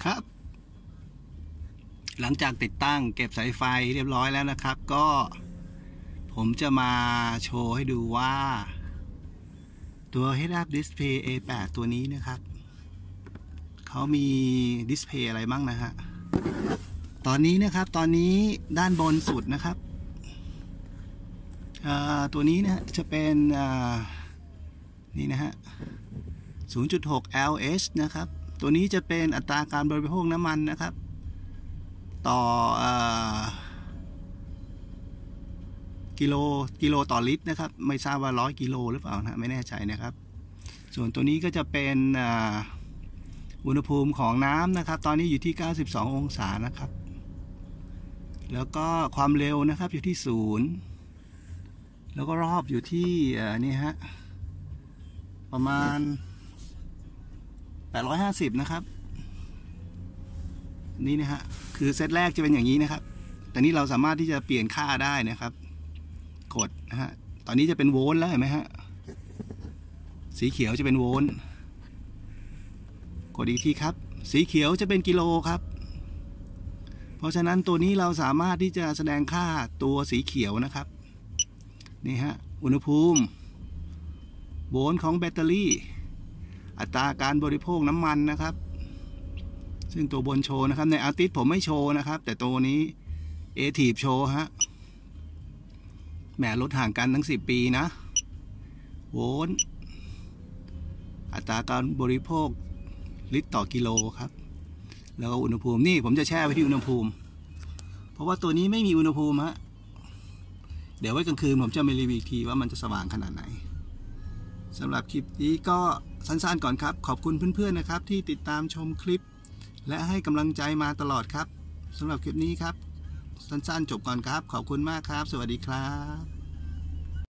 ครับหลังจากติดตั้งเก็บสายไฟเรียบร้อยแล้วนะครับก็ผมจะมาโชว์ให้ดูว่าตัว Head Up Display A8 ตัวนี้นะครับเขามีดิสเพย์อะไรบ้างนะฮะตอนนี้ด้านบนสุดนะครับตัวนี้นะจะเป็นนี่นะฮะ 0.6 LH นะครับตัวนี้จะเป็นอัตราการบริโภคน้ำมันนะครับต่อกิโลต่อลิตรนะครับไม่ทราบว่า100 กิโลหรือเปล่านะไม่แน่ใจนะครับส่วนตัวนี้ก็จะเป็นอุณหภูมิของน้ำนะครับตอนนี้อยู่ที่92 องศานะครับแล้วก็ความเร็วนะครับอยู่ที่0แล้วก็รอบอยู่ที่นี่ฮะประมาณ850นะครับนี่นะฮะคือเซตแรกจะเป็นอย่างนี้นะครับแต่นี้เราสามารถที่จะเปลี่ยนค่าได้นะครับกดนะฮะตอนนี้จะเป็นโวลต์แล้วเห็นไหมฮะสีเขียวจะเป็นโวลต์กดอีกทีครับสีเขียวจะเป็นกิโลครับเพราะฉะนั้นตัวนี้เราสามารถที่จะแสดงค่าตัวสีเขียวนะครับนี่ฮะอุณหภูมิโวลต์ของแบตเตอรี่อัตราการบริโภคน้ำมันนะครับซึ่งตัวบนโชว์นะครับในอาร์ติสผมไม่โชว์นะครับแต่ตัวนี้เอทีฟโชว์ฮะแหมลดห่างกันทั้ง10 ปีนะโวลต์อัตราการบริโภคลิตรต่อกิโลครับแล้วก็อุณหภูมินี่ผมจะแช่ไว้ที่อุณหภูมิเพราะว่าตัวนี้ไม่มีอุณหภูมิฮะเดี๋ยวไว้กลางคืนผมจะมารีวิวทีว่ามันจะสว่างขนาดไหนสำหรับคลิปนี้ก็สั้นๆก่อนครับขอบคุณเพื่อนๆนะครับที่ติดตามชมคลิปและให้กำลังใจมาตลอดครับสำหรับคลิปนี้ครับสั้นๆจบก่อนครับขอบคุณมากครับสวัสดีครับ